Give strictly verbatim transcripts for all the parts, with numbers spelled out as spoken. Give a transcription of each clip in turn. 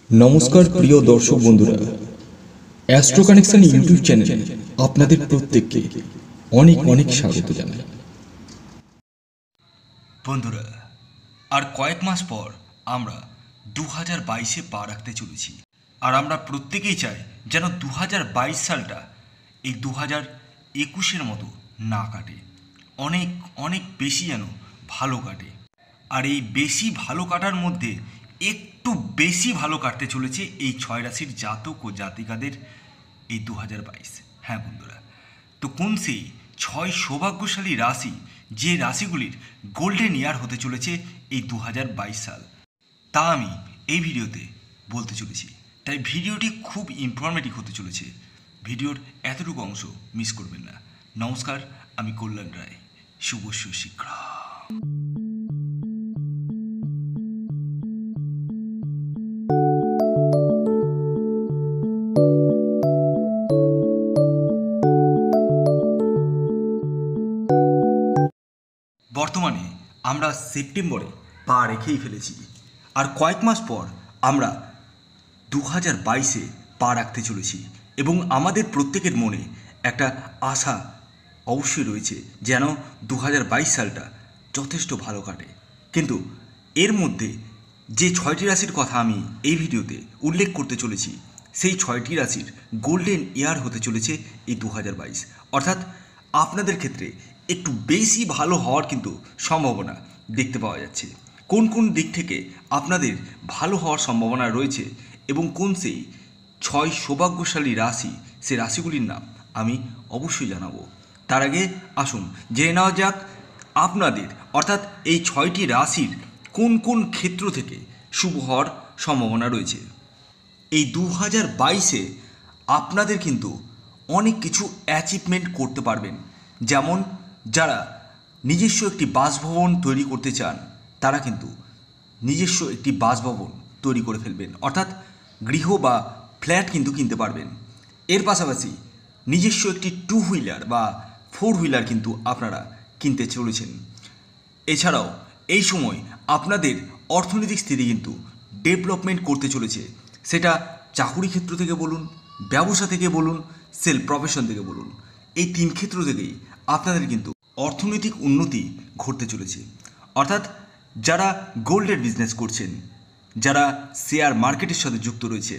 নমস্কার প্রিয় দর্শক বন্ধুরা, অ্যাস্ট্রো কানেকশন ইউটিউব চ্যানেলে আপনাদের প্রত্যেককে অনেক অনেক স্বাগত জানাই। বন্ধুরা, আর কয়েক মাস পর আমরা দু হাজার বাইশে পা রাখতে চলেছি। আর আমরা প্রত্যেকেই চাই যেন দু হাজার বাইশ সালটা এই দু হাজার একুশের মতো না কাটে, অনেক অনেক বেশি যেন ভালো কাটে। আর এই বেশি ভালো কাটার মধ্যে একটু বেশি ভালো কাটতে চলেছে এই ছয় রাশির জাতক ও জাতিকাদের এই দু হাজার বাইশ। হ্যাঁ বন্ধুরা, তো কোন সেই ছয় সৌভাগ্যশালী রাশি, যে রাশিগুলির গোল্ডেন ইয়ার হতে চলেছে এই দু হাজার বাইশ সাল, তা আমি এই ভিডিওতে বলতে চলেছি। তাই ভিডিওটি খুব ইনফরমেটিভ হতে চলেছে, ভিডিওর এতটুকু অংশ মিস করবেন না। নমস্কার, আমি কল্যাণ রায়, শুভ সুশীঘ্র। বর্তমানে আমরা সেপ্টেম্বরে পা রেখেই ফেলেছি, আর কয়েক মাস পর আমরা দু হাজার বাইশে পা রাখতে চলেছি। এবং আমাদের প্রত্যেকের মনে একটা আশা অবশ্যই রয়েছে যেন দু হাজার বাইশ সালটা যথেষ্ট ভালো কাটে। কিন্তু এর মধ্যে যে ছয়টি রাশির কথা আমি এই ভিডিওতে উল্লেখ করতে চলেছি, সেই ছয়টি রাশির গোল্ডেন ইয়ার হতে চলেছে এই দু হাজার বাইশ। অর্থাৎ আপনাদের ক্ষেত্রে একটু বেশি ভালো হওয়ার কিন্তু সম্ভাবনা দেখতে পাওয়া যাচ্ছে। কোন কোন দিক থেকে আপনাদের ভালো হওয়ার সম্ভাবনা রয়েছে এবং কোন সেই ছয় সৌভাগ্যশালী রাশি, সে রাশিগুলির নাম আমি অবশ্যই জানাবো। তার আগে আসুন জেনে নেওয়া যাক আপনাদের, অর্থাৎ এই ছয়টি রাশির কোন কোন ক্ষেত্র থেকে শুভ হওয়ার সম্ভাবনা রয়েছে। এই দু হাজার বাইশে আপনাদের কিন্তু অনেক কিছু অ্যাচিভমেন্ট করতে পারবেন। যেমন যারা নিজস্ব একটি বাসভবন তৈরি করতে চান, তারা কিন্তু নিজস্ব একটি বাসভবন তৈরি করে ফেলবেন, অর্থাৎ গৃহ বা ফ্ল্যাট কিন্তু কিনতে পারবেন। এর পাশাপাশি নিজস্ব একটি টু হুইলার বা ফোর হুইলার কিন্তু আপনারা কিনতে চলেছেন। এছাড়াও এই সময় আপনাদের অর্থনৈতিক স্থিতি কিন্তু ডেভেলপমেন্ট করতে চলেছে, সেটা চাকুরি ক্ষেত্র থেকে বলুন, ব্যবসা থেকে বলুন, সেলফ প্রফেশন থেকে বলুন, এই তিন ক্ষেত্র থেকেই আপনাদের কিন্তু অর্থনৈতিক উন্নতি ঘটতে চলেছে। অর্থাৎ যারা গোল্ডের বিজনেস করছেন, যারা শেয়ার মার্কেটের সাথে যুক্ত রয়েছেন,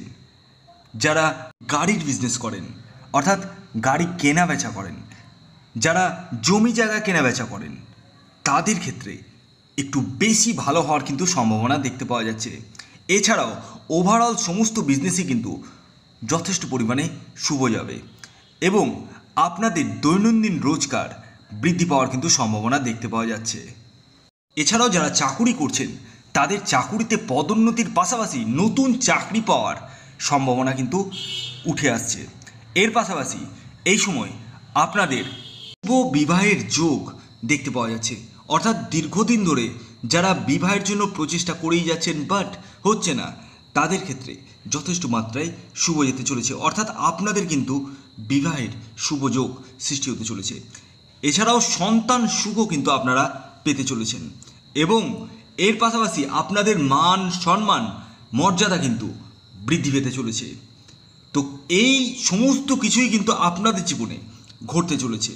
যারা গাড়ির বিজনেস করেন, অর্থাৎ গাড়ি কেনা বেচা করেন, যারা জমি জায়গা কেনা বেচা করেন, তাদের ক্ষেত্রে একটু বেশি ভালো হওয়ার কিন্তু সম্ভাবনা দেখতে পাওয়া যাচ্ছে। এছাড়াও ওভারঅল সমস্ত বিজনেসই কিন্তু যথেষ্ট পরিমাণে শুভ যাবে এবং আপনাদের দৈনন্দিন রোজগার বৃদ্ধি পাওয়ার কিন্তু সম্ভাবনা দেখতে পাওয়া যাচ্ছে। এছাড়াও যারা চাকুরি করছেন, তাদের চাকুরিতে পদোন্নতির পাশাপাশি নতুন চাকরি পাওয়ার সম্ভাবনা কিন্তু উঠে আসছে। এর পাশাপাশি এই সময় আপনাদের শুভ বিবাহের যোগ দেখতে পাওয়া যাচ্ছে। অর্থাৎ দীর্ঘদিন ধরে যারা বিবাহের জন্য প্রচেষ্টা করেই যাচ্ছেন বাট হচ্ছে না, তাদের ক্ষেত্রে যথেষ্ট মাত্রায় শুভ যেতে চলেছে। অর্থাৎ আপনাদের কিন্তু বিবাহের শুভ যোগ সৃষ্টি হতে চলেছে। এছাড়াও সন্তান সুখও কিন্তু আপনারা পেতে চলেছেন এবং এর পাশাপাশি আপনাদের মান সম্মান মর্যাদা কিন্তু বৃদ্ধি পেতে চলেছে। তো এই সমস্ত কিছুই কিন্তু আপনাদের জীবনে ঘটতে চলেছে।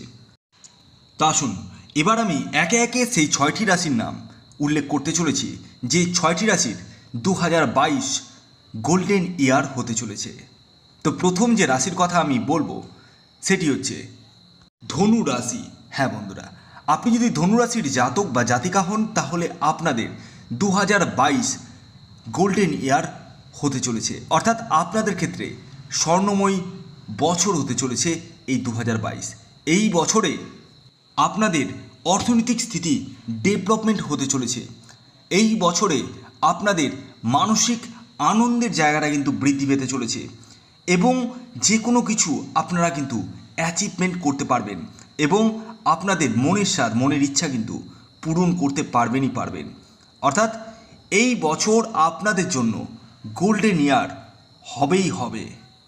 তা আসুন এবার আমি একে একে সেই ছয়টি রাশির নাম উল্লেখ করতে চলেছি, যে ছয়টি রাশির দু হাজার বাইশ গোল্ডেন ইয়ার হতে চলেছে। তো প্রথম যে রাশির কথা আমি বলবো সেটি হচ্ছে ধনু রাশি। হ্যাঁ বন্ধুরা, আপনি যদি ধনু রাশির জাতক বা জাতিকা হন, তাহলে আপনাদের দু হাজার বাইশ গোল্ডেন ইয়ার হতে চলেছে। অর্থাৎ আপনাদের ক্ষেত্রে স্বর্ণময়ী বছর হতে চলেছে এই দু হাজার বাইশ। এই বছরে আপনাদের অর্থনৈতিক স্থিতি ডেভেলপমেন্ট হতে চলেছে। এই বছরে আপনাদের মানসিক আনন্দের জায়গাটা কিন্তু বৃদ্ধি পেতে চলেছে এবং যে কোনো কিছু আপনারা কিন্তু অ্যাচিভমেন্ট করতে পারবেন এবং আপনাদের মনের স্বাদ, মনের ইচ্ছা কিন্তু পূরণ করতে পারবেনই পারবেন। অর্থাৎ এই বছর আপনাদের জন্য গোল্ডেন ইয়ার হবেই হবে।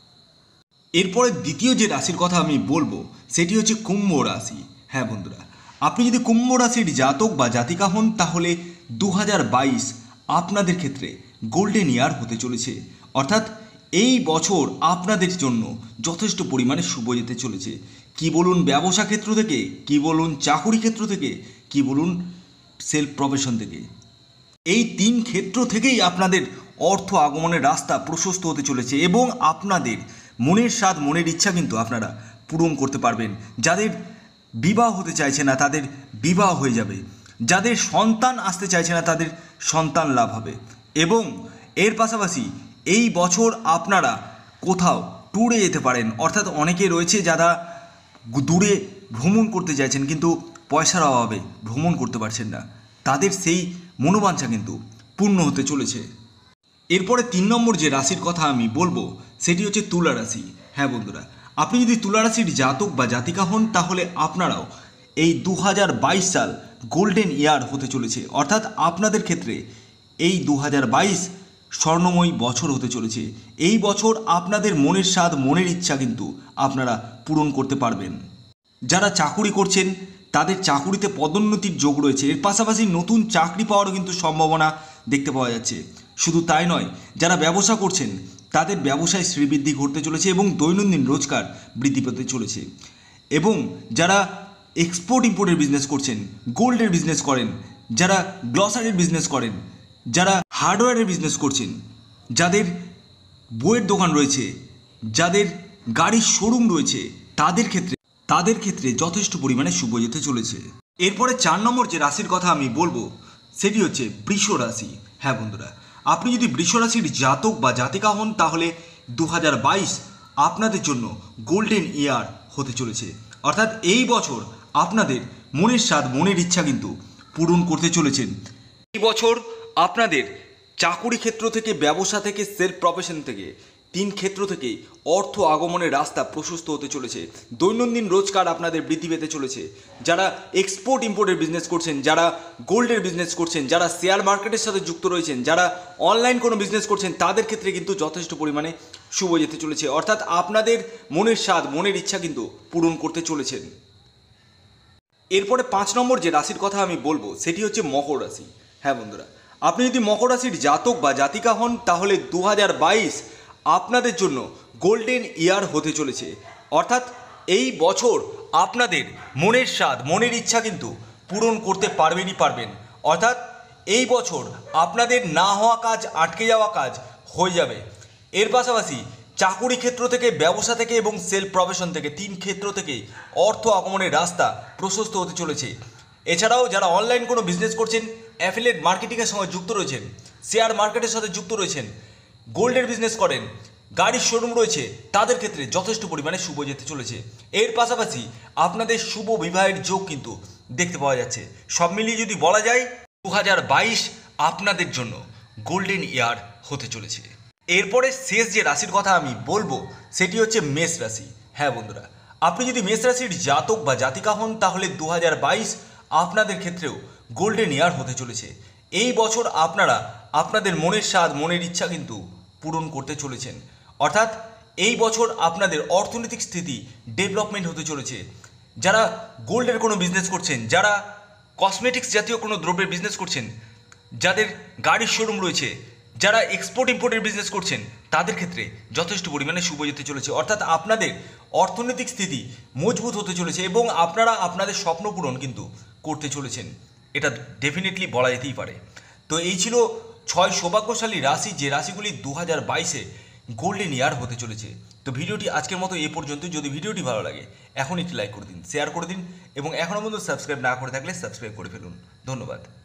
এরপরে দ্বিতীয় যে রাশির কথা আমি বলবো সেটি হচ্ছে কুম্ভ রাশি। হ্যাঁ বন্ধুরা, আপনি যদি কুম্ভ রাশির জাতক বা জাতিকা হন, তাহলে দু হাজার বাইশ আপনাদের ক্ষেত্রে গোল্ডেন ইয়ার হতে চলেছে। অর্থাৎ এই বছর আপনাদের জন্য যথেষ্ট পরিমাণে শুভ যেতে চলেছে। কি বলুন ব্যবসা ক্ষেত্র থেকে, কি বলুন চাকুরি ক্ষেত্র থেকে, কি বলুন সেলফ প্রফেশন থেকে, এই তিন ক্ষেত্র থেকেই আপনাদের অর্থ আগমনের রাস্তা প্রশস্ত হতে চলেছে এবং আপনাদের মনের স্বাদ মনের ইচ্ছা কিন্তু আপনারা পূরণ করতে পারবেন। যাদের বিবাহ হতে চাইছে না তাদের বিবাহ হয়ে যাবে, যাদের সন্তান আসতে চাইছে না তাদের সন্তান লাভ হবে এবং এর পাশাপাশি এই বছর আপনারা কোথাও ট্যুরে যেতে পারেন। অর্থাৎ অনেকে রয়েছে যারা দূরে ভ্রমণ করতে চাইছেন কিন্তু পয়সার অভাবে ভ্রমণ করতে পারছেন না, তাদের সেই মনোবাঞ্ছা কিন্তু পূর্ণ হতে চলেছে। এরপরে তিন নম্বর যে রাশির কথা আমি বলবো সেটি হচ্ছে তুলা রাশি। হ্যাঁ বন্ধুরা, আপনি যদি তুলা রাশির জাতক বা জাতিকা হন তাহলে আপনারাও এই দু হাজার বাইশ সাল গোল্ডেন ইয়ার হতে চলেছে। অর্থাৎ আপনাদের ক্ষেত্রে এই দু হাজার বাইশ স্বর্ণময়ী বছর হতে চলেছে। এই বছর আপনাদের মনের স্বাদ মনের ইচ্ছা কিন্তু আপনারা পূরণ করতে পারবেন। যারা চাকুরি করছেন তাদের চাকুরিতে পদোন্নতির যোগ রয়েছে, এর পাশাপাশি নতুন চাকরি পাওয়ারও কিন্তু সম্ভাবনা দেখতে পাওয়া যাচ্ছে। শুধু তাই নয়, যারা ব্যবসা করছেন তাদের ব্যবসায় শ্রীবৃদ্ধি ঘটতে চলেছে এবং দৈনন্দিন রোজগার বৃদ্ধি পেতে চলেছে। এবং যারা এক্সপোর্ট ইম্পোর্টের বিজনেস করছেন, গোল্ডের বিজনেস করেন, যারা গ্লসারির বিজনেস করেন, যারা হার্ডওয়্যারের বিজনেস করছেন, যাদের বইয়ের দোকান রয়েছে, যাদের গাড়ির শোরুম রয়েছে, তাদের ক্ষেত্রে তাদের ক্ষেত্রে যথেষ্ট পরিমাণে শুভ যেতে চলেছে। এরপরে চার নম্বর যে রাশির কথা আমি বলবো সেটি হচ্ছে বৃষ রাশি। হ্যাঁ বন্ধুরা, আপনি যদি বৃষ রাশির জাতক বা জাতিকা হন তাহলে দু হাজার বাইশ আপনাদের জন্য গোল্ডেন ইয়ার হতে চলেছে। অর্থাৎ এই বছর আপনাদের মনের স্বাদ মনের ইচ্ছা কিন্তু পূরণ করতে চলেছেন। এই বছর আপনাদের চাকুরি ক্ষেত্র থেকে, ব্যবসা থেকে, সেলফ প্রফেশন থেকে, তিন ক্ষেত্র থেকে অর্থ আগমনের রাস্তা প্রশস্ত হতে চলেছে। দৈনন্দিন রোজগার আপনাদের বৃদ্ধি পেতে চলেছে। যারা এক্সপোর্ট ইম্পোর্টের বিজনেস করছেন, যারা গোল্ডের বিজনেস করছেন, যারা শেয়ার মার্কেটের সাথে যুক্ত রয়েছেন, যারা অনলাইন কোনো বিজনেস করছেন, তাদের ক্ষেত্রে কিন্তু যথেষ্ট পরিমাণে শুভ যেতে চলেছে। অর্থাৎ আপনাদের মনের স্বাদ মনের ইচ্ছা কিন্তু পূরণ করতে চলেছেন। এরপরে পাঁচ নম্বর যে রাশির কথা আমি বলবো সেটি হচ্ছে মকর রাশি। হ্যাঁ বন্ধুরা, আপনি যদি মকর রাশির জাতক বা জাতিকা হন তাহলে দু হাজার বাইশ আপনাদের জন্য গোল্ডেন ইয়ার হতে চলেছে। অর্থাৎ এই বছর আপনাদের মনের স্বাদ মনের ইচ্ছা কিন্তু পূরণ করতে পারবেনই পারবেন। অর্থাৎ এই বছর আপনাদের না হওয়া কাজ, আটকে যাওয়া কাজ হয়ে যাবে। এর পাশাপাশি চাকুরি ক্ষেত্র থেকে, ব্যবসা থেকে এবং সেলফ প্রফেশন থেকে, তিন ক্ষেত্র থেকে অর্থ আগমনের রাস্তা প্রশস্ত হতে চলেছে। এছাড়াও যারা অনলাইন কোনো বিজনেস করছেন, অ্যাফিলিয়েট মার্কেটিংয়ের সঙ্গে যুক্ত রয়েছেন, শেয়ার মার্কেটের সাথে যুক্ত রয়েছেন, গোল্ডের বিজনেস করেন, গাড়ির শোরুম রয়েছে, তাদের ক্ষেত্রে যথেষ্ট পরিমাণে শুভ যেতে চলেছে। এর পাশাপাশি আপনাদের শুভ বিবাহের যোগ কিন্তু দেখতে পাওয়া যাচ্ছে। সব মিলিয়ে যদি বলা যায় দু হাজার বাইশ আপনাদের জন্য গোল্ডেন ইয়ার হতে চলেছে। এরপরে শেষ যে রাশির কথা আমি বলবো সেটি হচ্ছে মেষ রাশি। হ্যাঁ বন্ধুরা, আপনি যদি মেষ রাশির জাতক বা জাতিকা হন তাহলে দু হাজার বাইশ আপনাদের ক্ষেত্রেও গোল্ডেন ইয়ার হতে চলেছে। এই বছর আপনারা আপনাদের মনের স্বাদ মনের ইচ্ছা কিন্তু পূরণ করতে চলেছেন। অর্থাৎ এই বছর আপনাদের অর্থনৈতিক স্থিতি ডেভেলপমেন্ট হতে চলেছে। যারা গোল্ডের কোনো বিজনেস করছেন, যারা কসমেটিক্স জাতীয় কোনো দ্রব্যের বিজনেস করছেন, যাদের গাড়ির শোরুম রয়েছে, যারা এক্সপোর্ট ইম্পোর্টের বিজনেস করছেন, তাদের ক্ষেত্রে যথেষ্ট পরিমাণে শুভ যেতে চলেছে। অর্থাৎ আপনাদের অর্থনৈতিক স্থিতি মজবুত হতে চলেছে এবং আপনারা আপনাদের স্বপ্ন পূরণ কিন্তু করতে চলেছেন, এটা ডেফিনেটলি বলা যেতেই পারে। তো এই ছিল ছয় সৌভাগ্যশালী রাশি, যে রাশিগুলি দু হাজার বাইশে গোল্ডেন ইয়ার হতে চলেছে। তো ভিডিওটি আজকের মতো এ পর্যন্ত। যদি ভিডিওটি ভালো লাগে এখন একটি লাইক করে দিন, শেয়ার করে দিন এবং এখনও পর্যন্ত সাবস্ক্রাইব না করে থাকলে সাবস্ক্রাইব করে ফেলুন। ধন্যবাদ।